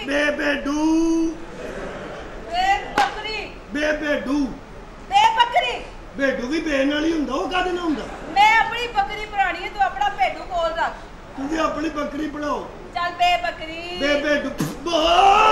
बेबेडू बकरी बेबेडू बकरी भेडू भी बे नाल ही हुंदा ओ कादे नाल हुंदा मैं अपनी बकरी पढ़ानी है तू अपना भेडू कोल रख तुझे अपनी बकरी पढ़ाओ चल बे बकरी बेबेडू